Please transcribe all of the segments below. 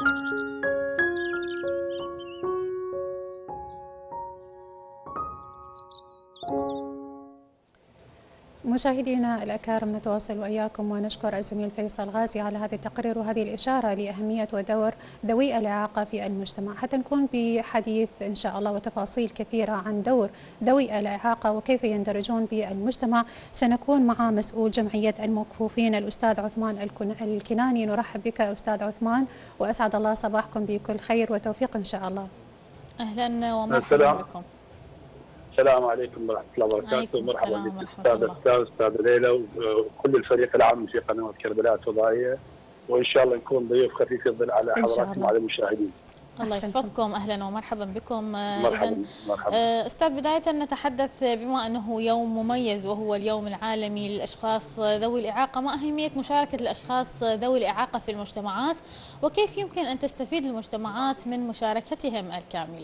مشاهدينا الأكارم، نتواصل وإياكم ونشكر الزميل فيصل غازي على هذا التقرير وهذه الإشارة لأهمية ودور ذوي الإعاقة في المجتمع، حتى نكون بحديث إن شاء الله وتفاصيل كثيرة عن دور ذوي الإعاقة وكيف يندرجون بالمجتمع. سنكون مع مسؤول جمعية المكفوفين الأستاذ عثمان الكناني. نرحب بك أستاذ عثمان، وأسعد الله صباحكم بكل خير وتوفيق إن شاء الله. أهلا ومرحبا بكم. السلام عليكم ورحمة الله وبركاته. مرحبا بك أستاذ ليلى وكل الفريق العام في قنوات كربلاء الفضائية، وإن شاء الله نكون ضيوف خفيف الظل على حضراتكم وعلى المشاهدين. الله يحفظكم. أهلا ومرحبا بكم. مرحبا. أستاذ، بداية نتحدث بما أنه يوم مميز وهو اليوم العالمي للأشخاص ذوي الإعاقة، ما أهمية مشاركة الأشخاص ذوي الإعاقة في المجتمعات، وكيف يمكن أن تستفيد المجتمعات من مشاركتهم الكاملة؟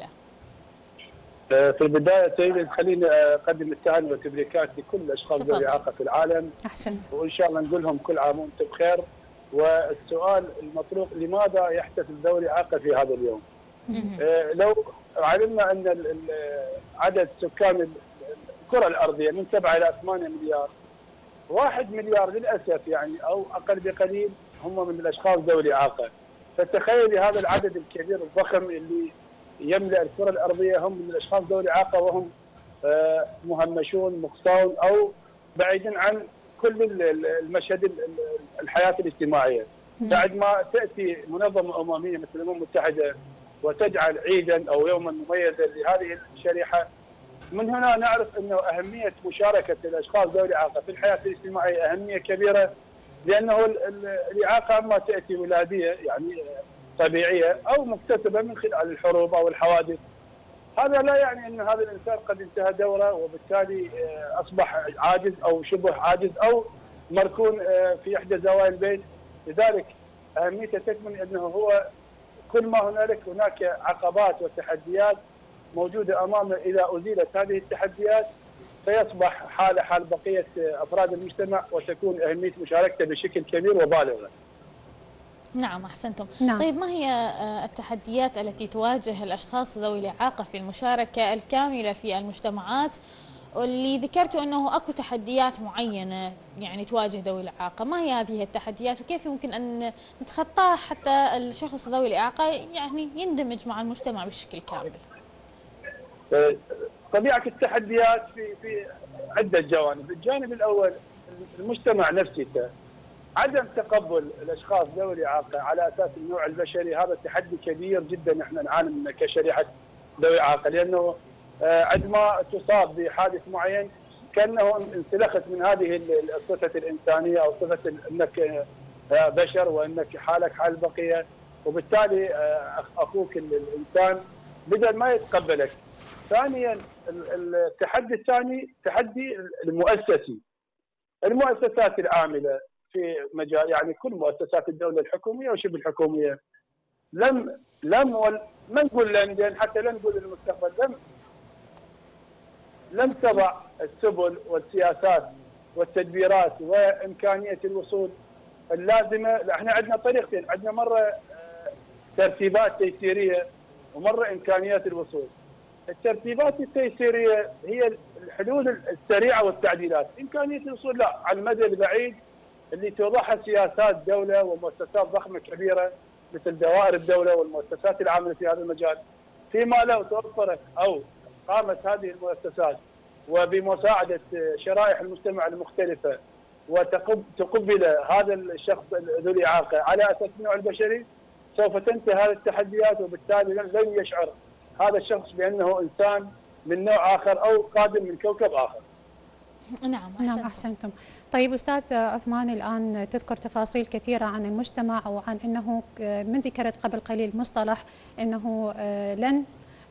في البداية سيدي خليني أقدم التهاني والتبريكات لكل الأشخاص ذوي الإعاقة في العالم. أحسنت. وإن شاء الله نقول لهم كل عام وأنتم بخير. والسؤال المطروح، لماذا يحتفل ذوي الإعاقة في هذا اليوم؟ لو علمنا أن عدد سكان الكرة الأرضية من 7 إلى 8 مليار، 1 مليار للأسف يعني أو أقل بقليل هم من الأشخاص ذوي الإعاقة. فتخيل هذا العدد الكبير الضخم اللي يملأ الكرة الأرضية هم من الأشخاص ذوي الإعاقة، وهم مهمشون مقصون أو بعيدين عن كل المشهد الحياة الاجتماعية. بعد ما تأتي منظمة أممية مثل الأمم المتحدة وتجعل عيدا أو يوما مميزا لهذه الشريحة، من هنا نعرف أنه أهمية مشاركة الأشخاص ذوي الإعاقة في الحياة الاجتماعية أهمية كبيرة، لأنه الإعاقة أما تأتي ولادية يعني طبيعية أو مكتسبة من خلال الحروب أو الحوادث. هذا لا يعني أن هذا الإنسان قد انتهى دوره وبالتالي أصبح عاجز أو شبه عاجز أو مركون في إحدى زوايا البيت. لذلك أهميته تكمن أنه هو كل ما هناك عقبات وتحديات موجودة أمامه. إذا أزيلت هذه التحديات سيصبح حال بقية أفراد المجتمع، وتكون أهمية مشاركته بشكل كبير وبالغ. نعم، أحسنتم. نعم. طيب، ما هي التحديات التي تواجه الأشخاص ذوي الإعاقة في المشاركة الكاملة في المجتمعات؟ واللي ذكرتوا أنه أكو تحديات معينة يعني تواجه ذوي الإعاقة، ما هي هذه التحديات وكيف يمكن أن نتخطاها حتى الشخص ذوي الإعاقة يعني يندمج مع المجتمع بشكل كامل؟ طبيعة التحديات في عدة جوانب. الجانب الأول المجتمع نفسه، عدم تقبل الاشخاص ذوي الاعاقه على اساس النوع البشري، هذا تحدي كبير جدا احنا نعاني منه كشريحه ذوي الاعاقه، لانه عندما تصاب بحادث معين كانه انسلخت من هذه الصفه الانسانيه او صفه انك بشر وانك حالك حال البقيه، وبالتالي اخوك الانسان بدل ما يتقبلك. ثانيا التحدي الثاني تحدي المؤسسي. المؤسسات العامله في مجال يعني كل مؤسسات الدوله الحكوميه وشبه الحكوميه لم ما نقول لندن حتى لا نقول المستقبل لم تضع السبل والسياسات والتدبيرات وامكانيه الوصول اللازمه. احنا عندنا طريقتين، عندنا مره ترتيبات تيسيريه ومره امكانيات الوصول. الترتيبات التيسيريه هي الحلول السريعه والتعديلات، امكانيه الوصول لا، على المدى البعيد اللي توضحها سياسات دوله ومؤسسات ضخمه كبيره مثل دوائر الدوله والمؤسسات العامله في هذا المجال. فيما لو توفرت او قامت هذه المؤسسات وبمساعده شرائح المجتمع المختلفه وتقبل هذا الشخص ذو الاعاقه على اساس النوع البشري، سوف تنتهي هذه التحديات، وبالتالي لن يشعر هذا الشخص بانه انسان من نوع اخر او قادم من كوكب اخر. نعم أحسنتم. طيب أستاذ عثمان، الآن تذكر تفاصيل كثيرة عن المجتمع وعن أنه من ذكرت قبل قليل مصطلح أنه لن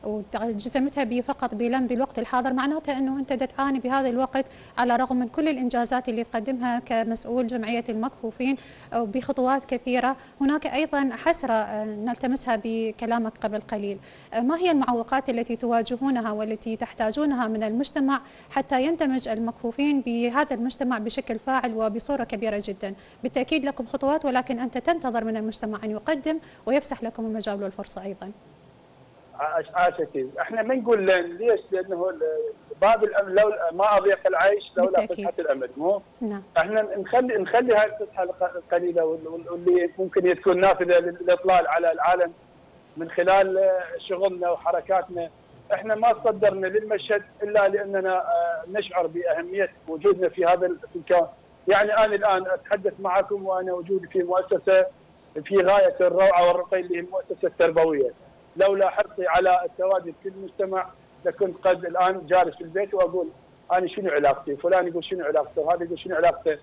وجزمتها فقط بلم بالوقت الحاضر، معناته أنه أنت تعاني بهذا الوقت على الرغم من كل الإنجازات اللي تقدمها كمسؤول جمعية المكفوفين بخطوات كثيرة. هناك أيضا حسرة نلتمسها بكلامك قبل قليل. ما هي المعوقات التي تواجهونها والتي تحتاجونها من المجتمع حتى يندمج المكفوفين بهذا المجتمع بشكل فاعل وبصورة كبيرة جدا؟ بالتأكيد لكم خطوات، ولكن أنت تنتظر من المجتمع أن يقدم ويفسح لكم المجال والفرصة أيضا. عاشتي، احنا ما نقول ليش؟ لانه باب الامن لو ما اضيق العيش لولا فتحه الامل، مو؟ نعم. احنا نخلي هاي الفتحه القليله واللي ممكن تكون نافذه للاطلال على العالم من خلال شغلنا وحركاتنا. احنا ما صدرنا للمشهد الا لاننا نشعر باهميه وجودنا في هذا الكون. يعني انا الان اتحدث معكم وانا وجودي في مؤسسه في غايه الروعه والرقي اللي هي المؤسسه التربويه. لولا حرصي على التواجد في المجتمع لكنت قد الان جالس في البيت واقول انا شنو علاقتي، فلان يقول شنو علاقته، وهذا يقول شنو علاقته.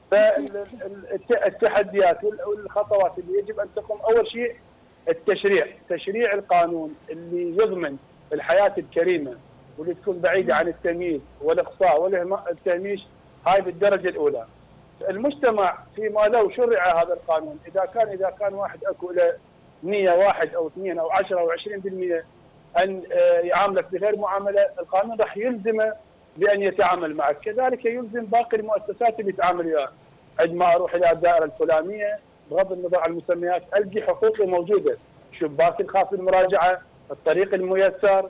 فالتحديات والخطوات اللي يجب ان تقوم، اول شيء تشريع القانون اللي يضمن الحياه الكريمه واللي تكون بعيده عن التمييز والاقصاء والتهميش، هاي بالدرجه الاولى. المجتمع فيما لو شرع هذا القانون، اذا كان واحد اكو له نيه 1 أو 2 أو 10 أو 20% ان يعاملك بغير معامله، القانون راح يلزمه بان يتعامل معك، كذلك يلزم باقي المؤسسات اللي يتعامل وياها. عندما اروح الى الدائره الفلانيه بغض النظر عن المسميات القي حقوقي موجوده، شباك الخاص بالمراجعه، الطريق الميسر،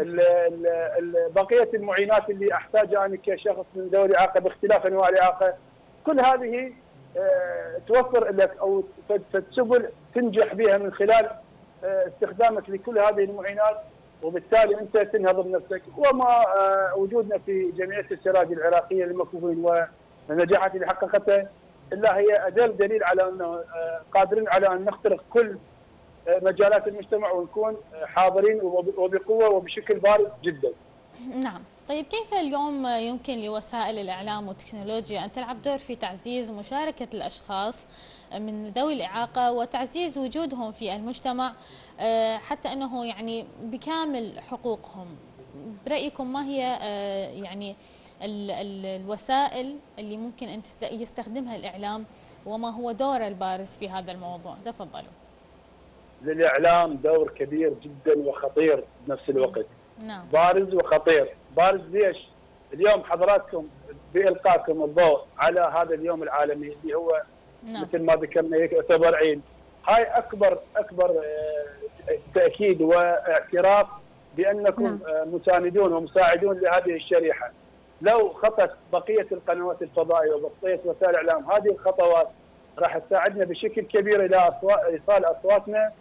بقيه المعينات اللي احتاجها انا كشخص من ذوي الاعاقه باختلاف انواع الاعاقه، كل هذه توفر لك او سبل تنجح بها من خلال استخدامك لكل هذه المعينات، وبالتالي انت تنهض بنفسك. وما وجودنا في جمعيه السراج العراقيه للمكفوفين والنجاحات اللي حققتها الا هي ادل دليل على انه قادرين على ان نخترق كل مجالات المجتمع ونكون حاضرين وبقوه وبشكل بارز جدا. نعم. طيب كيف اليوم يمكن لوسائل الإعلام والتكنولوجيا أن تلعب دور في تعزيز مشاركة الأشخاص من ذوي الإعاقة وتعزيز وجودهم في المجتمع حتى أنه يعني بكامل حقوقهم؟ برأيكم ما هي يعني الوسائل اللي ممكن أن يستخدمها الإعلام وما هو دور البارز في هذا الموضوع؟ تفضلوا. للإعلام دور كبير جدا وخطير بنفس الوقت. نعم. بارز وخطير. بارز ليش؟ اليوم حضراتكم بإلقاكم الضوء على هذا اليوم العالمي اللي هو نعم. مثل ما ذكرنا يعتبر عيد، هاي أكبر تأكيد واعتراف بأنكم نعم. مساندون ومساعدون لهذه الشريحة. لو خطت بقية القنوات الفضائية وبقية وسائل الإعلام هذه الخطوات راح تساعدنا بشكل كبير إلى إيصال أصواتنا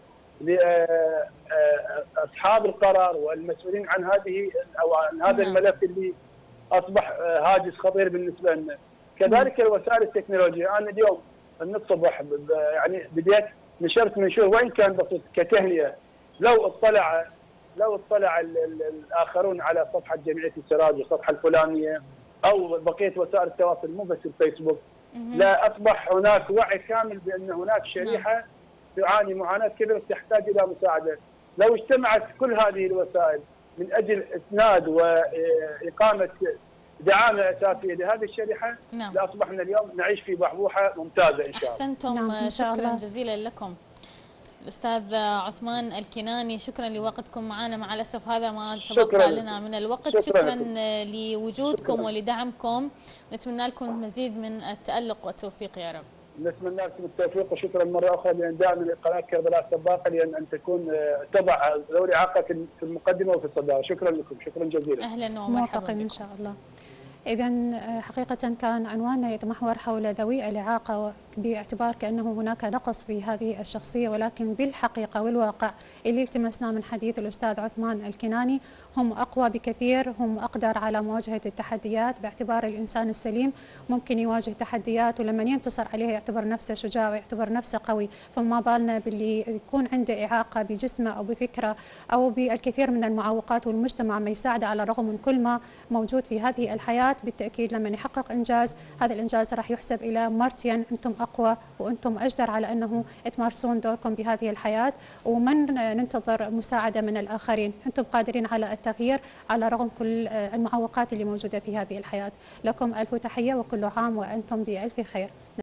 لأصحاب القرار والمسؤولين عن هذه أو عن هذا الملف اللي أصبح هاجس خطير بالنسبة لنا. كذلك الوسائل التكنولوجية، أنا اليوم من الصبح يعني بديت نشرت منشور وإن كان بسيط كتهنئة. لو اطلع الآخرون على صفحة جمعية السراج والصفحة الفلانية أو بقية وسائل التواصل مو بس الفيسبوك، لا أصبح هناك وعي كامل بأن هناك شريحة تعاني معاناة كبيرة تحتاج إلى مساعدة. لو اجتمعت كل هذه الوسائل من أجل إسناد وإقامة دعامة أساسية لهذه الشريحة نعم. لأصبحنا اليوم نعيش في بحبوحة ممتازة إن شاء الله. أحسنتم. نعم. إن شاء الله. شكرا جزيلا لكم الأستاذ عثمان الكناني، شكرا لوقتكم معنا. مع الأسف هذا ما تبقى لنا من الوقت. شكرا لوجودكم ولدعمكم، نتمنى لكم مزيد من التألق والتوفيق يا رب. نتمنى لكم التوفيق وشكرا مرة أخرى لأن دائما قناة كربلاء السباقة لأن أن تكون تضع ذوي الإعاقة في المقدمة وفي الصدارة. شكرا لكم، شكرا جزيلا. أهلا ومرحبا إن شاء الله. إذا حقيقة كان عنواننا يتمحور حول ذوي الإعاقة باعتبار كأنه هناك نقص في هذه الشخصية، ولكن بالحقيقة والواقع اللي التمسناه من حديث الأستاذ عثمان الكناني هم أقوى بكثير، هم أقدر على مواجهة التحديات باعتبار الإنسان السليم ممكن يواجه تحديات ولما ينتصر عليها يعتبر نفسه شجاع ويعتبر نفسه قوي، فما بالنا باللي يكون عنده إعاقة بجسمه أو بفكرة أو بالكثير من المعوقات والمجتمع ما يساعده على الرغم من كل ما موجود في هذه الحياة الحياة بالتأكيد لما يحقق إنجاز، هذا الإنجاز راح يحسب إلى مرتين، أنتم أقوى وأنتم أجدر على أنه تمارسون دوركم بهذه الحياة، ومن ننتظر مساعدة من الآخرين. أنتم قادرين على التغيير على رغم كل المعوقات اللي موجودة في هذه الحياة. لكم ألف تحية وكل عام وأنتم بألف خير.